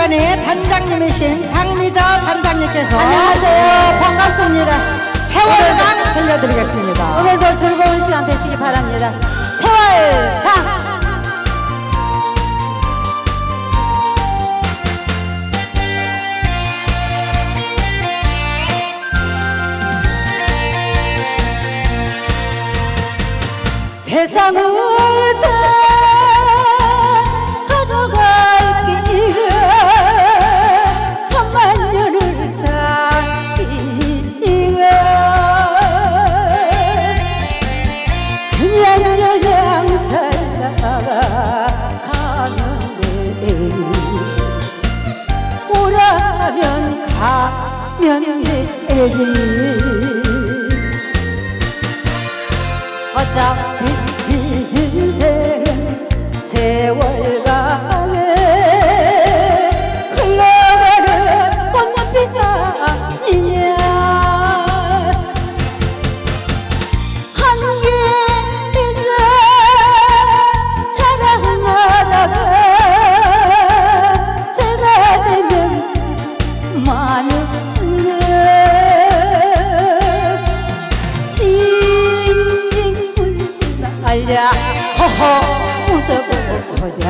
문화회관의 단장님이신 강미자 단장님께서 안녕하세요. 반갑습니다. 세월강 들려드리겠습니다. 오늘도 즐거운 시간 되시기 바랍니다. 세월강. 세상을 다 가져갈 길이가 천만 년을 살기가 그냥 살다가 가면 돼 오라면 가면 돼 어차피 인생은 세월강에 흘러가는 꽃잎이 아니냐 한계 이제 자랑하다가 새가 되면 많은 알자 허허 웃어보자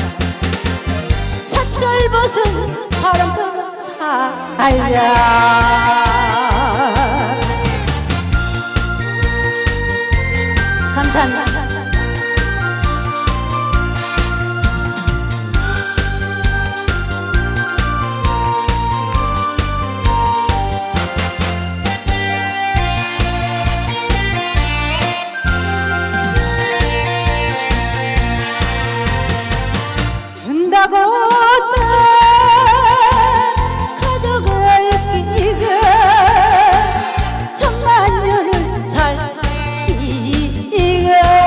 사절 벗은 바람처럼 살자 감사합니다. 준다고 가져갈 기가 천만 년을 살기가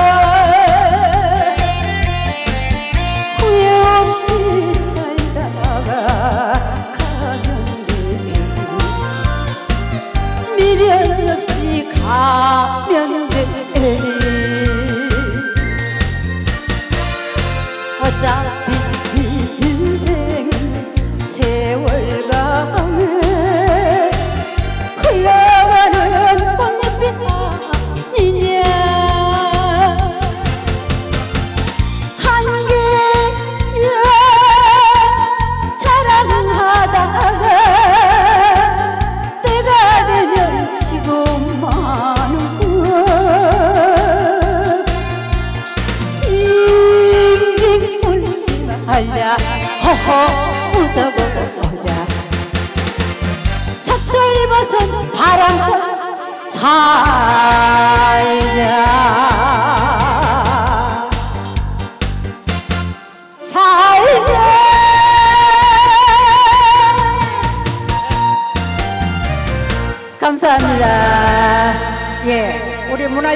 후회 없이 살다가 가면 돼 미련 없이 가면 돼 어차피 인생은 세월강에 흘러가는 꽃잎이 아니냐 한계자 자랑은 하다가 때가 되면 지고 마는 알자 허허 웃어보자 사절 벗은 바람처럼 살자 감사합니다. 예, 우리 문화